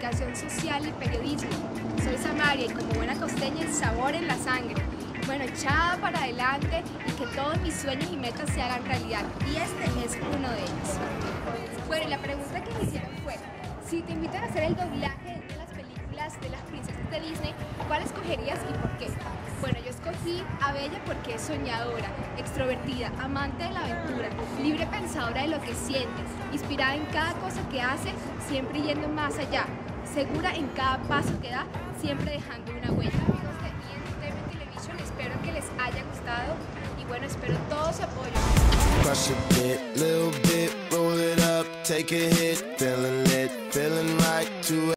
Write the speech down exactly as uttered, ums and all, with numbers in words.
comunicación social y periodismo. Soy Samaria y como buena costeña el sabor en la sangre. Bueno, echada para adelante y que todos mis sueños y metas se hagan realidad. Y este es uno de ellos. Bueno, y la pregunta que me hicieron fue, si te invitan a hacer el doblaje de una de las películas de las princesas de Disney, ¿cuál escogerías y por qué? Bueno, yo escogí a Bella porque es soñadora, extrovertida, amante de la aventura, libre pensadora de lo que siente, inspirada en cada cosa que hace, siempre yendo más allá, segura en cada paso que da, siempre dejando una huella. Amigos de E N T V Television, espero que les haya gustado y bueno, espero todo su apoyo. Crush a bit, little bit, roll it up, take a hit, feeling lit, feeling right to